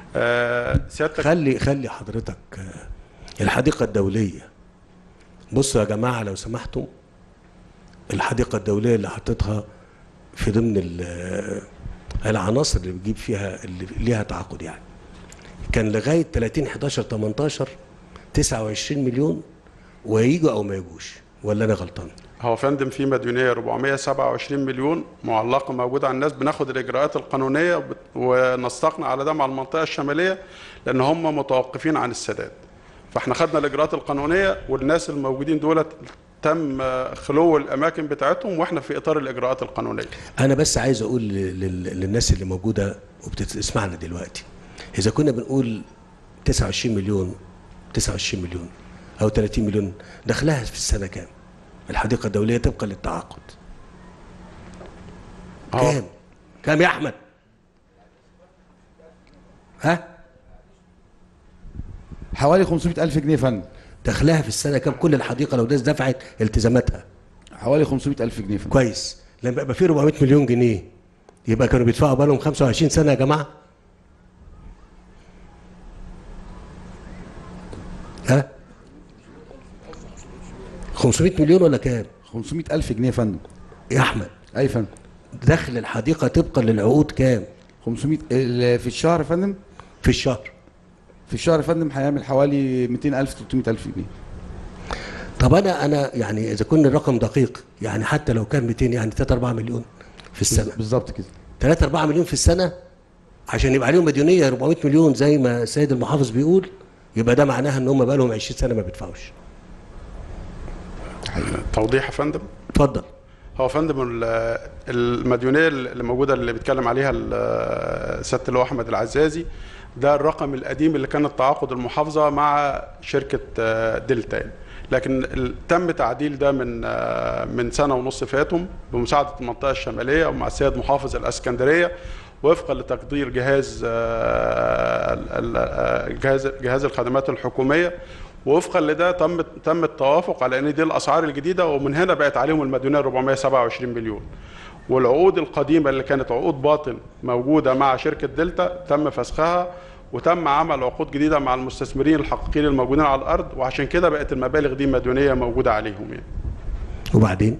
سيادتك خلي حضرتك الحديقة الدولية. بصوا يا جماعة لو سمحتم، الحديقة الدولية اللي حطيتها في ضمن العناصر اللي بتجيب فيها اللي ليها تعاقد، يعني كان لغاية 30/11/18 29 مليون، وييجوا أو ما يجوش، ولا أنا غلطان؟ هو فندم في مديونيه 427 مليون معلقه موجوده على الناس، بناخد الاجراءات القانونيه ونستقنع على ده مع المنطقه الشماليه لان هم متوقفين عن السداد. فاحنا خدنا الاجراءات القانونيه، والناس الموجودين دولت تم خلو الاماكن بتاعتهم، واحنا في اطار الاجراءات القانونيه. أنا بس عايز أقول للناس اللي موجودة وبتسمعنا دلوقتي، إذا كنا بنقول 29 مليون 29 مليون أو 30 مليون، دخلها في السنة كام؟ الحديقة الدولية طبقا للتعاقد كام؟ كام يا أحمد؟ ها؟ حوالي 500,000 جنيه يا فندم. دخلها في السنة كام كل الحديقة لو الناس دفعت التزاماتها؟ حوالي 500,000 جنيه يا فندم. كويس. لما يبقى في 400 مليون جنيه يبقى كانوا بيدفعوا بالهم 25 سنة يا جماعة؟ ها؟ 500 مليون ولا كام؟ 500,000 جنيه يا فندم. يا أحمد. أي فندم. دخل الحديقة طبقا للعقود كام؟ 500 في الشهر يا فندم. في الشهر. في الشهر يا فندم هيعمل حوالي 200,000 300,000 جنيه. طب أنا يعني إذا كنا الرقم دقيق، يعني حتى لو كان 200 يعني 3-4 مليون في السنة. بالظبط كده. 3-4 مليون في السنة عشان يبقى عليهم مديونية 400 مليون زي ما السيد المحافظ بيقول، يبقى ده معناها إن هم بقى لهم 20 سنة ما بيدفعوش. توضيح يا فندم. اتفضل. هو فندم المديونيه اللي موجوده اللي بيتكلم عليها سياده اللواء احمد العزازي، ده الرقم القديم اللي كان التعاقد المحافظه مع شركه دلتا، لكن تم تعديل ده من سنه ونص فاتهم بمساعده المنطقه الشماليه ومع السيد محافظ الاسكندريه، وفقا لتقدير جهاز الخدمات الحكوميه، ووفقا لده تم التوافق على ان دي الاسعار الجديده، ومن هنا بقت عليهم المديونيه 427 مليون. والعقود القديمه اللي كانت عقود باطل موجوده مع شركه دلتا تم فسخها، وتم عمل عقود جديده مع المستثمرين الحقيقيين الموجودين على الارض، وعشان كده بقت المبالغ دي مديونيه موجوده عليهم يعني. وبعدين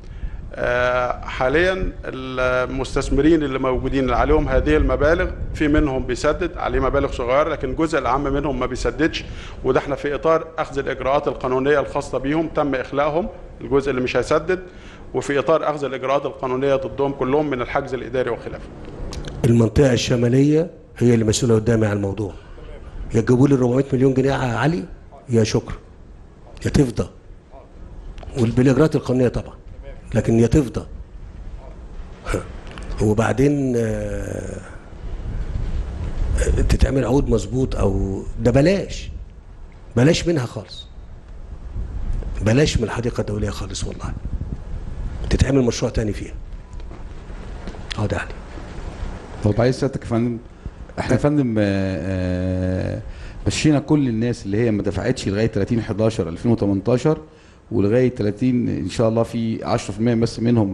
حاليا المستثمرين اللي موجودين اللي عليهم هذه المبالغ، في منهم بيسدد عليه مبالغ صغيره، لكن الجزء الاعم منهم ما بيسددش، وده احنا في اطار اخذ الاجراءات القانونيه الخاصه بيهم تم اخلاءهم الجزء اللي مش هيسدد، وفي اطار اخذ الاجراءات القانونيه ضدهم كلهم من الحجز الاداري وخلافه. المنطقه الشماليه هي اللي مسؤوله قدامي على الموضوع. يا تجيبوا لي 400 مليون جنيه يا علي يا شكرا، يا تفضى، وبالاجراءات القانونيه طبعا، لكن يا تفضى. وبعدين تتعمل عقود مظبوط، او ده بلاش منها خالص، بلاش من الحديقه الدوليه خالص والله، تتعمل مشروع تاني فيها. ده علي. طب عايز سيادتك يا فندم، احنا يا فندم مشينا كل الناس اللي هي ما دفعتش لغايه 30/11/2018 ولغايه 30 ان شاء الله، في 10% بس منهم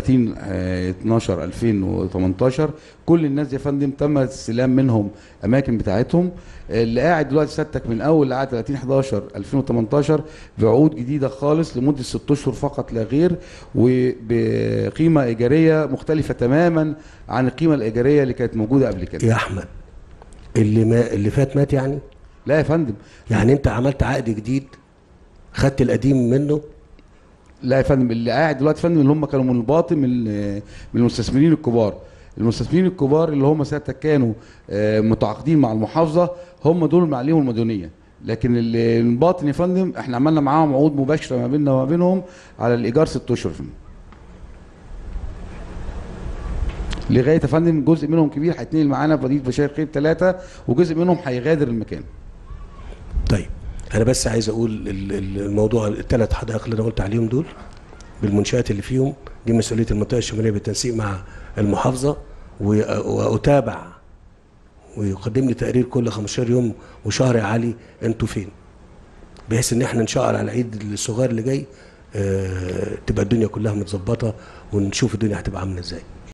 30/12/2018. كل الناس دي يا فندم تم استلام منهم اماكن بتاعتهم. اللي قاعد دلوقتي سيادتك من اول اللي قاعد 30/11/2018 بعقود جديده خالص لمده 6 اشهر فقط لا غير، وبقيمه ايجاريه مختلفه تماما عن القيمه الايجاريه اللي كانت موجوده قبل كده. يا احمد، اللي فات مات يعني؟ لا يا فندم. يعني انت عملت عقد جديد خدت القديم منه؟ لا يا فندم، اللي قاعد دلوقتي يا فندم اللي هم كانوا من الباطن من المستثمرين الكبار. المستثمرين الكبار اللي هم ساعتها كانوا متعاقدين مع المحافظه، هم دول اللي عليهم المديونيه. لكن الباطن يا فندم احنا عملنا معاهم عقود مباشره ما بيننا وما بينهم على الايجار 6 اشهر يا فندم. لغايه يا فندم جزء منهم كبير هيتنقل معانا في مدينه بشاير خير 3، وجزء منهم هيغادر المكان. طيب انا بس عايز اقول الموضوع ال3 حدائق اللي انا قلت عليهم دول بالمنشآت اللي فيهم دي مسؤوليه المنطقه الشماليه بالتنسيق مع المحافظه، واتابع ويقدم لي تقرير كل 15 يوم وشهر يا علي انتوا فين، بحيث ان احنا ان شاء الله على العيد الصغير اللي جاي تبقى الدنيا كلها متظبطه ونشوف الدنيا هتبقى عامله ازاي.